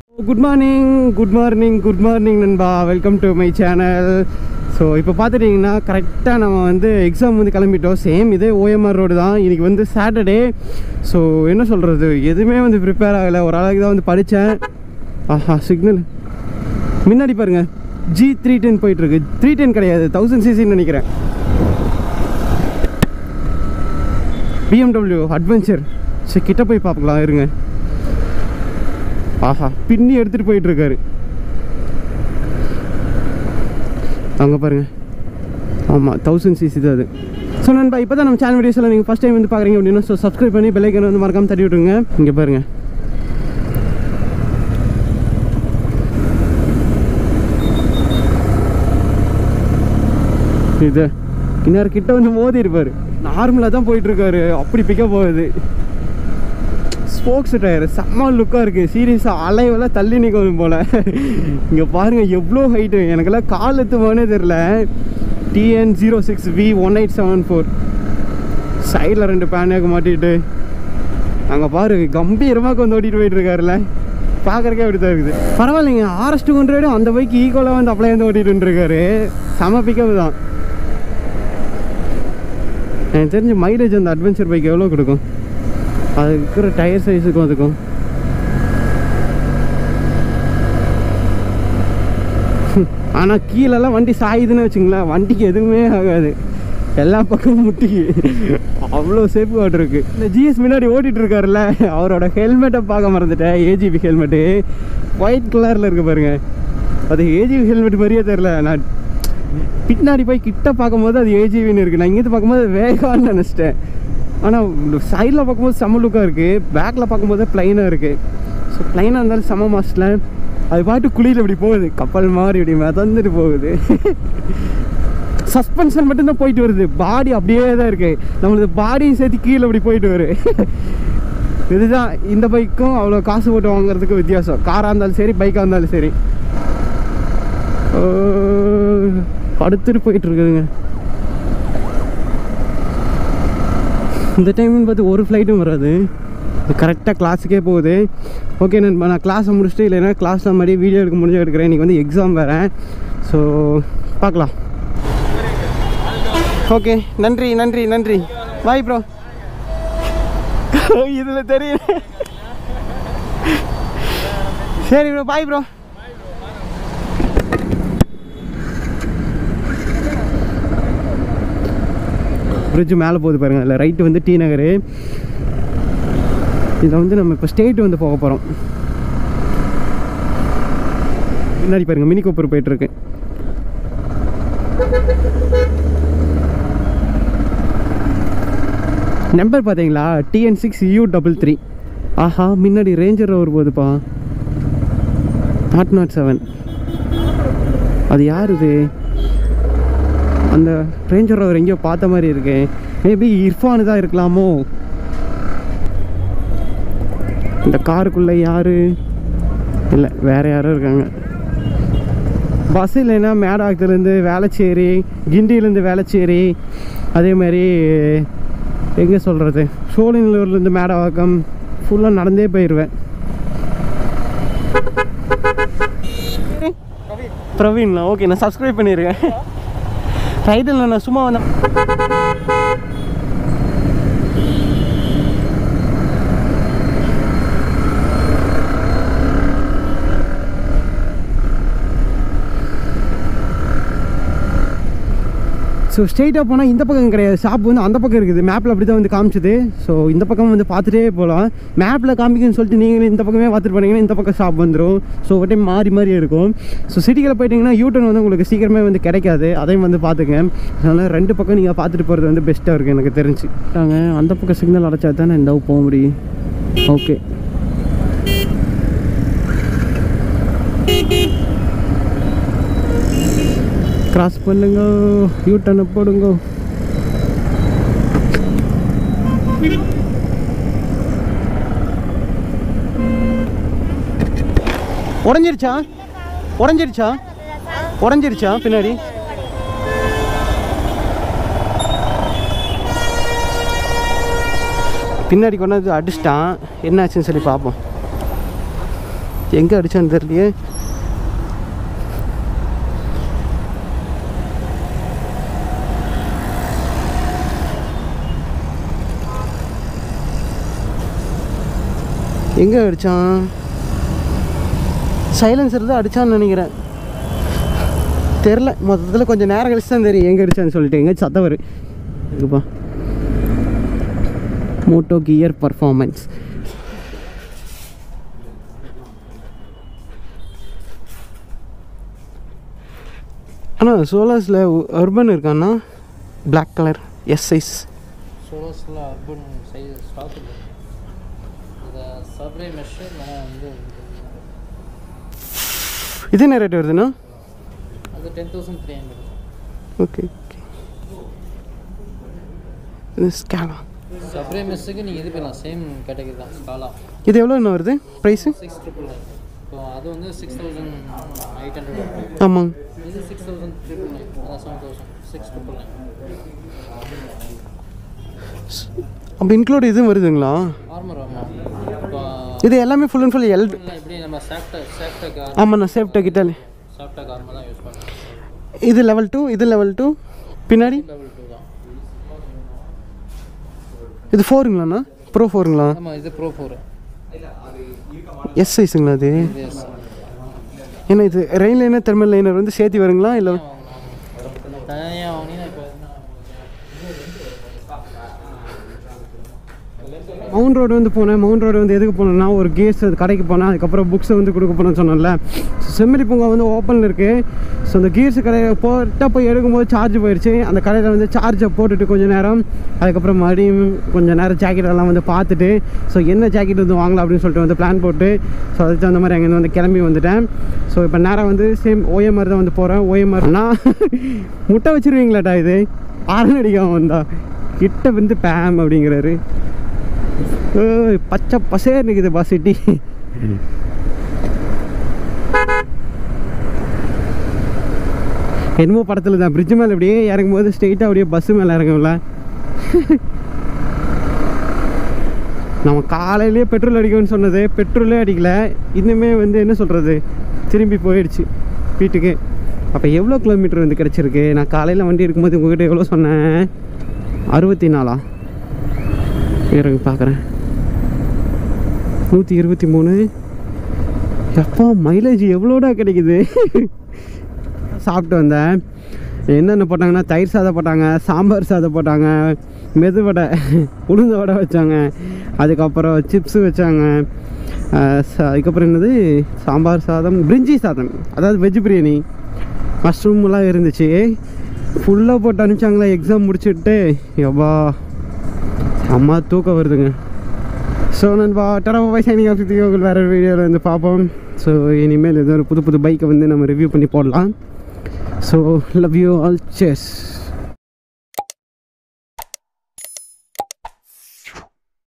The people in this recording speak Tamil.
Good morning நண்பா, welcome to my channel. So இப்போ பார்த்துட்டிங்கன்னா கரெக்டாக நம்ம வந்து எக்ஸாம் வந்து கிளம்பிட்டோம். சேம் இதே ஓஎம்ஆர் ரோடு தான். இன்றைக்கி வந்து சாட்டர்டே. ஸோ என்ன சொல்கிறது, எதுவுமே வந்து ப்ரிப்பேர் ஆகலை. ஒரு அளவுக்கு தான் வந்து படித்தேன். ஆஹா, சிக்னல் முன்னாடி பாருங்கள், G310 போயிட்டுருக்கு. 310 கிடையாது, 1000cc நினைக்கிறேன். BMW adventure. சரி, கிட்ட போய் பார்க்கலாம் இருங்க. ஆஹா, பின்னி எடுத்துகிட்டு போயிட்டுருக்காரு. அங்கே பாருங்கள், ஆமாம் 1000cc தான் அது. ஸோ நண்பா, இப்போ தான் நம்ம சேனல் வீடியோஸில் நீங்கள் ஃபஸ்ட் டைம் வந்து பார்க்குறீங்க அப்படின்னா ஸோ சப்ஸ்கிரைப் பண்ணி பெல் ஐக்கானை வந்து மறக்காமல் தட்டி விட்டுருங்க. இங்கே பாருங்கள், இது இன்னொரு கிட்ட வந்து மோதி இருப்பார். நார்மலாக தான் போயிட்டுருக்காரு, அப்படி பிக்கப் போகுது. ஸ்போக்ஸ் டயர் செம்ம லுக்காக இருக்குது. சீரியஸாக அலைவெல்லாம் தள்ளி நிற்கும் போல். இங்கே பாருங்கள் எவ்வளோ ஹைட்டு, எனக்கெல்லாம் கால் எத்துவானே தெரில. TN06V1874 சைடில் 2 பேனாக மாட்டிட்டு அங்கே பாரு கம்பீரமாக வந்து ஓட்டிகிட்டு போயிட்டுருக்காருல. பார்க்குறக்கே அப்படி தான் இருக்குது. பரவாயில்லைங்க, RS200 அந்த பைக்கு ஈக்குவலாக வந்து அப்ளை வந்து ஓட்டிகிட்டு இருக்காரு. செம பிக்கப் தான். எனக்கு தெரிஞ்ச மைலேஜ் அந்த அட்வென்ச்சர் பைக் எவ்வளோ கொடுக்கும், அது இருக்கிற டயர் சைஸுக்கும் அதுக்கும். ஆனால் கீழெல்லாம் வண்டி சாயுதுன்னு வச்சுங்களேன், வண்டிக்கு எதுவுமே ஆகாது. எல்லா பக்கமும் முட்டிக்கு அவ்வளோ சேஃப் வாட்டர் இருக்குது. இந்த ஜிஎஸ் முன்னாடி ஓட்டிகிட்டு இருக்காருல்ல, அவரோட ஹெல்மெட்டை பார்க்க மறந்துட்டேன். ஏஜிபி ஹெல்மெட்டு ஒயிட் கலரில் இருக்குது பாருங்க. அது ஏஜிபி ஹெல்மெட் மாதிரியே தெரில. நான் பின்னாடி போய் கிட்ட பார்க்கும்போது அது ஏஜிபின்னு இருக்குது. நான் இங்கேருந்து பார்க்கும்போது வேகான்னு நினச்சிட்டேன். ஆனால் சைடில் பார்க்கும்போது செம்ம லுக்காக இருக்குது, பேக்கில் பார்க்கும்போது ப்ளைனாக இருக்குது. ஸோ ப்ளைனாக இருந்தாலும் செம்ம மாஸ்டில் அது பாட்டு குளியில் இப்படி போகுது, கப்பல் மாதிரி இப்படி மிதந்துட்டு போகுது. சஸ்பென்ஷன் மட்டும்தான் போயிட்டு வருது, பாடி அப்படியே தான் இருக்குது. நம்மளது பாடியும் சேர்த்து கீழே இப்படி போயிட்டு வரும். இதுதான் இந்த பைக்கும் அவ்வளோ காசு போட்டு வாங்குறதுக்கு வித்தியாசம். காராக இருந்தாலும் சரி, பைக்காக இருந்தாலும் சரி. படுத்துட்டு போயிட்டுருக்குதுங்க. இந்த டைம்னு பார்த்து ஒரு ஃப்ளைட்டும் வராது, கரெக்டாக கிளாஸுக்கே போகுது. ஓகே நண்பா, நான் கிளாஸை முடிச்சுட்டு இல்லைன்னா கிளாஸில் மாதிரி வீடியோ எடுக்க முடிஞ்சு எடுக்கிறேன். இன்றைக்கி வந்து எக்ஸாம் வேறு. ஸோ பார்க்கலாம். ஓகே, நன்றி நன்றி நன்றி. Bye bro. இதில் தெரியல. சரி ப்ரோ, பாய் ப்ரோ. பிரிட்ஜு மேலே போகுது பாருங்கள். அதில் ரைட்டு வந்து டி நகர். இதில் வந்து நம்ம இப்போ ஸ்டேட் வந்து போக போகிறோம். முன்னாடி பாருங்கள் மினி கோப்பர் போயிட்டுருக்கு. நம்பர் பார்த்தீங்களா, TN6U33. ஆஹா, முன்னாடி ரேஞ்சர் ரோவர் போகுதுப்பா, 007. அது யார் இது? அந்த ரேஞ்சர் ரோவர் எங்கேயோ பார்த்த மாதிரி இருக்கு. மேபி இர்ஃபானு தான் இருக்கலாமோ. இந்த காருக்குள்ளே யார்? இல்லை, வேறு யாரும் இருக்காங்க. பஸ் இல்லைன்னா மேடாக்கத்துலேருந்து வேளச்சேரி, கிண்டியிலேருந்து வேளச்சேரி, அதே மாதிரி எங்கே சொல்கிறது, சோழிநல்லூர்லேருந்து மேடவாக்கம் ஃபுல்லாக நடந்தே போயிடுவேன். பிரவீன்ண்ணா, ஓகே, நான் சப்ஸ்கிரைப் பண்ணியிருக்கேன். ரைடில் நான் சும்மா வந்தேன். ஸோ ஸ்ட்ரெயிட்டாக போனால் இந்த பக்கம் கிடையாது, ஷாப் வந்து அந்த பக்கம் இருக்குது. மேப்பில் அப்படி தான் வந்து காமிச்சிது. ஸோ இந்த பக்கம் வந்து பார்த்துட்டே போகலாம். மேப்பில் காமிக்குன்னு சொல்லிட்டு நீங்கள் இந்த பக்கமே பார்த்துட்டு போனீங்கன்னா இந்த பக்கம் ஷாப் வந்துடும். ஸோ ஒரு டைம் மாறி மாறி இருக்கும். ஸோ சிட்டிக்குள்ளே போயிட்டிங்கன்னா யூட்டர்ன் வந்து உங்களுக்கு சீக்கிரமே வந்து கிடைக்காது, அதையும் வந்து பார்த்துங்க. அதனால் 2 பக்கம் நீங்கள் பார்த்துட்டு போகிறது வந்து பெஸ்ட்டாக இருக்குது எனக்கு தெரிஞ்சு. நாங்கள் அந்த பக்கம் சிக்னல் அடைச்சா தானே இந்த போக முடியும். ஓகே, கிராஸ் பண்ணுங்க, யூட்டர்னை போடுங்க. உடஞ்சிருச்சா? உடஞ்சிருச்சா? உடஞ்சிருச்சா? பின்னாடி பின்னாடி கொண்டாந்து அடிச்சிட்டான். என்னாச்சுன்னு சொல்லி பார்ப்போம். எங்கே அடித்தான்னு தெரியலையே. எங்கே அடித்தான்? சைலன்சர் தான் அடித்தான்னு நினைக்கிறேன், தெரில. மொத்தத்தில் கொஞ்சம் நேரம் கழிச்சு தான் தெரியும் எங்கே அடித்தான்னு சொல்லிட்டு. எங்கே சத்தம் வரும் இருக்குப்பா. Moto gear performance. ஆனால் சோலாஸில் அர்பன் இருக்கான்னா பிளாக் கலர் எஸ் சைஸ். சோலாஸில் அர்பன் சைஸ் ஸ்டாக் இல்லை. இந்த சப்ரே மெஷ் வந்து இது என்ன ரேட் வருதுண்ணா? அது 10,300. Okay okay. இது ஸ்கேலா சப்ரே மெஷ்ஷுக்கு நீங்கள் இது பண்ணலாம், சேம் கேட்டகரி தான் ஸ்காலா. இது எவ்வளோ என்ன வருது ப்ரைஸு? 6,999. இப்போ அது வந்து 6,800. ஆமாங்க. இது 6,399. அதான் 7,000. 6,999. அப்போ இன்க்ளூட் இதுவும் வருதுங்களா? ஆர்மர். ஆமாம். இப்போ இது எல்லாமே ஃபுல் அண்ட் ஃபுல் இப்படி நம்ம சேஃப்டெக். ஆமாம், நான் சேஃப்டெக் கிட்ட சாஃப்டாக ஆர்மர் தான் யூஸ் பண்ணுறேன். இது லெவல் 2, இது லெவல் 2, பின்னாடி லெவல் 2 தான். இது 4ங்களாண்ணா? ப்ரோ 4ங்களா? ஆமாம், இது ப்ரோ 4. எஸ் சைஸுங்களா அது? எஸ். ஏன்னா இது ரெயின் லைனர் தெர்மல் லைனர் வந்து சேர்த்து வருங்களா இல்லை தனியாக வாங்கினா இப்போ மவுண்ட் ரோடு வந்து போனேன். மவுண்ட் ரோடு வந்து எதுக்கு போனேன்னா ஒரு கேஸ் கடைக்கு போனேன், அதுக்கப்புறம் புக்ஸை வந்து கொடுக்க போனேன்னு சொன்னேன்ல. செம்மறி பூங்கா வந்து ஓப்பனில் இருக்குது. ஸோ அந்த கீர்ஸ் கடையை போய் எடுக்கும்போது சார்ஜ் போயிடுச்சு. அந்த கடையில் வந்து சார்ஜை போட்டுட்டு கொஞ்சம் நேரம், அதுக்கப்புறம் மறுபடியும் கொஞ்சம் நேரம் ஜாக்கெட்டெல்லாம் வந்து பார்த்துட்டு, ஸோ என்ன ஜாக்கெட் வந்து வாங்கலாம் அப்படின்னு சொல்லிட்டு வந்து பிளான் போட்டு, ஸோ அதுக்கு அந்த மாதிரி அங்கேருந்து வந்து கிளம்பி வந்துட்டேன். ஸோ இப்போ நேரம் வந்து சேம் ஓஎம்ஆர் தான் வந்து போகிறேன். ஓஎம்ஆர்னா முட்டை வச்சுருவீங்களாட்டா? இது ஆரன் அடிக்காமல் வந்தா கிட்ட வந்து பேம் அப்படிங்கிறாரு. பச்சை பசேர் நிற்குது பஸ் சிட்டி. என்னமோ படத்தில் தான் பிரிட்ஜ் மேலே அப்படியே இறங்கும் போது ஸ்ட்ரெயிட்டாக அப்படியே பஸ்ஸு மேலே இறங்கும்ல. நம்ம காலையிலேயே பெட்ரோல் அடிக்கணும்னு சொன்னது, பெட்ரோலே அடிக்கல. இன்னுமே வந்து என்ன சொல்கிறது, திரும்பி போயிடுச்சு வீட்டுக்கு. அப்போ எவ்வளோ கிலோமீட்டர் வந்து கிடச்சிருக்கு? நான் காலையில் வண்டி எடுக்கும்போது உங்கள்கிட்ட எவ்வளோ சொன்னேன்? 64. இறங்கி பார்க்குறேன், 123. எப்போ மைலேஜ் எவ்வளோடா கிடைக்குது? சாப்பிட்டு வந்தேன். என்னென்ன போட்டாங்கன்னா தயிர் சாதம் போட்டாங்க, சாம்பார் சாதம் போட்டாங்க, மெது வடை, உளுந்த வடை வச்சாங்க, அதுக்கப்புறம் சிப்ஸு வச்சாங்க, அதுக்கப்புறம் என்னது சாம்பார் சாதம், பிரிஞ்சி சாதம், அதாவது வெஜ் பிரியாணி, மஷ்ரூம்லாம் இருந்துச்சு. ஃபுல்லாக போட்டு அனுப்பிச்சாங்களா எக்ஸாம் முடிச்சுட்டு. எவ்வா அம்மா தூக்கம் வருதுங்க. ஸோ நண்பா டடா பாய், சைனிங் ஆஃப் வித் வேறு வீடியோவில் வந்து பார்ப்போம். ஸோ இனிமேல் ஏதோ ஒரு புது பைக்கை வந்து நம்ம ரிவ்யூ பண்ணி போடலாம். So love you all, chess.